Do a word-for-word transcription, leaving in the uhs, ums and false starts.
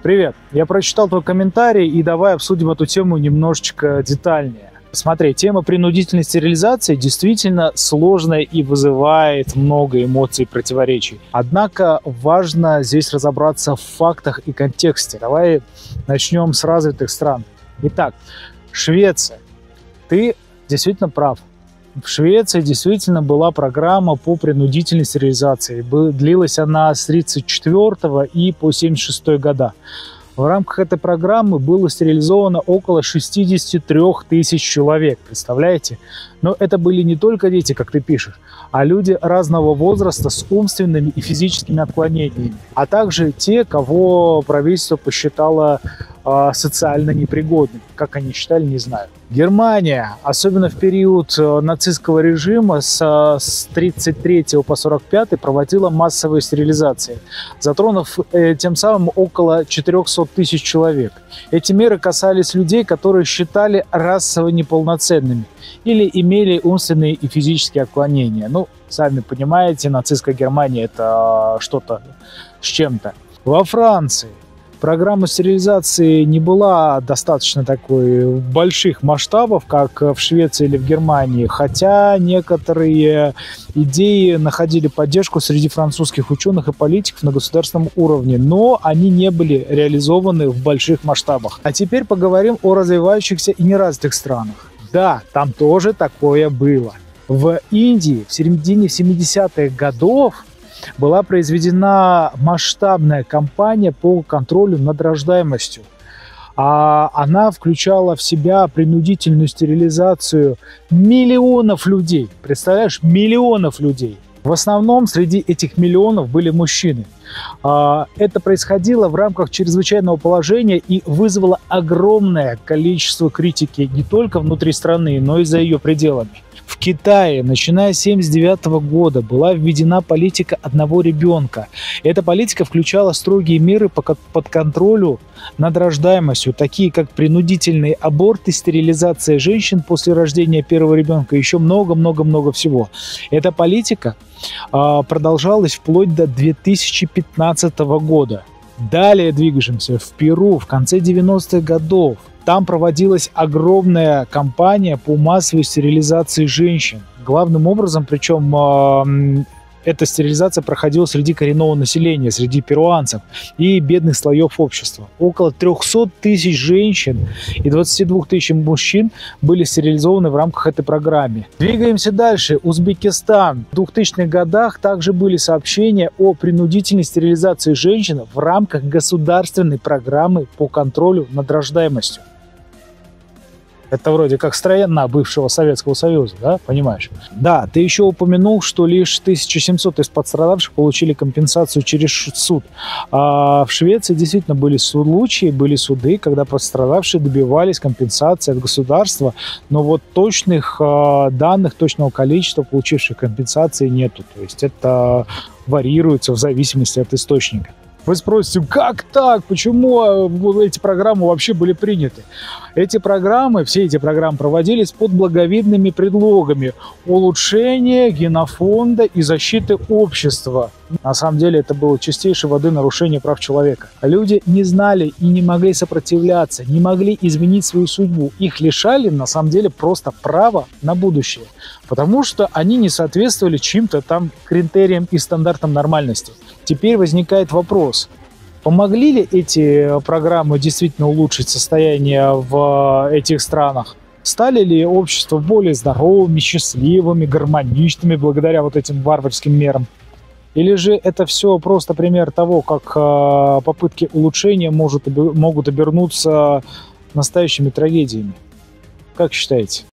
Привет, я прочитал твой комментарий и давай обсудим эту тему немножечко детальнее. Смотри, тема принудительной стерилизации действительно сложная и вызывает много эмоций и противоречий. Однако важно здесь разобраться в фактах и контексте. Давай начнем с развитых стран. Итак, Швеция. Ты действительно прав. В Швеции действительно была программа по принудительной стерилизации. Длилась она с тридцать четвёртого и по семьдесят шестой года. В рамках этой программы было стерилизовано около шестидесяти трёх тысяч человек. Представляете? Но это были не только дети, как ты пишешь, а люди разного возраста с умственными и физическими отклонениями, а также те, кого правительство посчитало э, социально непригодными. Как они считали, не знаю. Германия, особенно в период нацистского режима с, с тридцать третьего по сорок пятый, проводила массовые стерилизации, затронув э, тем самым около четырёхсот тысяч человек. Эти меры касались людей, которые считали расово неполноценными или имели умственные и физические отклонения. Ну, сами понимаете, нацистская Германия – это что-то с чем-то. Во Франции программа стерилизации не была достаточно такой больших масштабов, как в Швеции или в Германии, хотя некоторые идеи находили поддержку среди французских ученых и политиков на государственном уровне, но они не были реализованы в больших масштабах. А теперь поговорим о развивающихся и неразвитых странах. Да, там тоже такое было. В Индии в середине семидесятых годов была произведена масштабная кампания по контролю над рождаемостью. А она включала в себя принудительную стерилизацию миллионов людей. Представляешь, миллионов людей. В основном среди этих миллионов были мужчины. Это происходило в рамках чрезвычайного положения и вызвало огромное количество критики не только внутри страны, но и за ее пределами. В Китае, начиная с семьдесят девятого года, была введена политика одного ребенка. Эта политика включала строгие меры по под контролю над рождаемостью, такие как принудительные аборты, стерилизация женщин после рождения первого ребенка, еще много-много-много всего. Эта политика э, продолжалась вплоть до две тысячи пятнадцатого года. Далее двигаемся в Перу в конце девяностых годов. Там проводилась огромная кампания по массовой стерилизации женщин. Главным образом, причем э, эта стерилизация проходила среди коренного населения, среди перуанцев и бедных слоев общества. Около трёхсот тысяч женщин и двадцати двух тысяч мужчин были стерилизованы в рамках этой программы. Двигаемся дальше. Узбекистан. В двухтысячных годах также были сообщения о принудительной стерилизации женщин в рамках государственной программы по контролю над рождаемостью. Это вроде как страна бывшего Советского Союза, да, понимаешь? Да, ты еще упомянул, что лишь тысяча семьсот из пострадавших получили компенсацию через суд. А в Швеции действительно были случаи, были суды, когда пострадавшие добивались компенсации от государства, но вот точных э, данных, точного количества получивших компенсации нету. То есть это варьируется в зависимости от источника. Вы спросите, как так? Почему эти программы вообще были приняты? Эти программы, все эти программы проводились под благовидными предлогами улучшения генофонда и защиты общества. На самом деле это было чистейшей воды нарушение прав человека. Люди не знали и не могли сопротивляться, не могли изменить свою судьбу. Их лишали, на самом деле, просто права на будущее. Потому что они не соответствовали чьим-то там критериям и стандартам нормальности. Теперь возникает вопрос, помогли ли эти программы действительно улучшить состояние в этих странах? Стали ли общества более здоровыми, счастливыми, гармоничными благодаря вот этим варварским мерам? Или же это все просто пример того, как попытки улучшения может, могут обернуться настоящими трагедиями? Как считаете?